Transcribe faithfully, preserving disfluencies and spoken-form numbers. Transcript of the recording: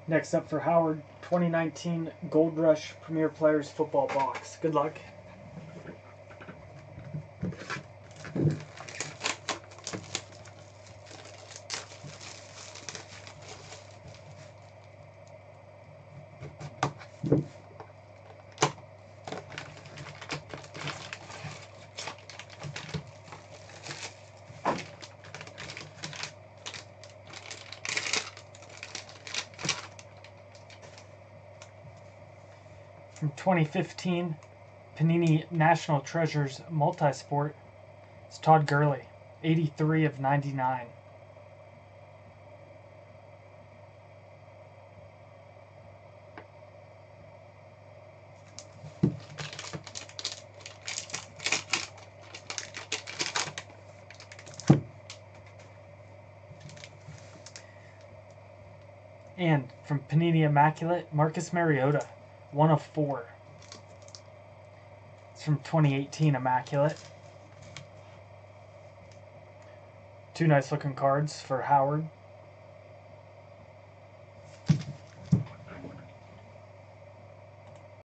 Next up for Howard, twenty nineteen Gold Rush Premier Players Football Box. Good luck. From twenty fifteen, Panini National Treasures Multisport, it's Todd Gurley, eighty-three of ninety-nine. And from Panini Immaculate, Marcus Mariota, one of four. It's from twenty eighteen Immaculate. Two nice looking cards for Howard.